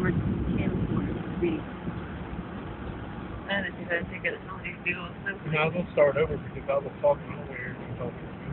camcorder video. And if you had to take it, somebody do No, I'm going to start over because I was talking over here and talking.